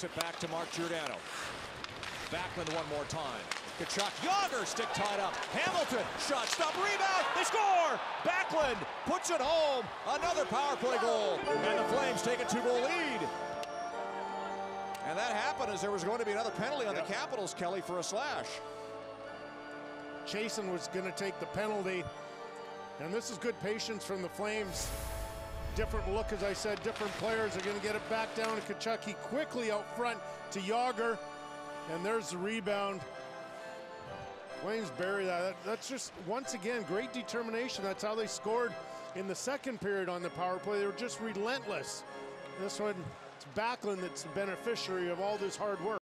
It back to Mark Giordano. Backlund one more time. Tkachuk, Yager stick tied up. Hamilton, shot, stop, rebound, they score! Backlund puts it home. Another power play goal. And the Flames take a 2-goal lead. And that happened as there was going to be another penalty on the Capitals, Kelly, for a slash. Chasen was going to take the penalty. And this is good patience from the Flames. Different look, as I said, different players are going to get it back down to Tkachuk. He quickly out front to Yager. And there's the rebound. Flames bury that. That's just, once again, great determination. That's how they scored in the second period on the power play. They were just relentless. This one, it's Backlund that's the beneficiary of all this hard work.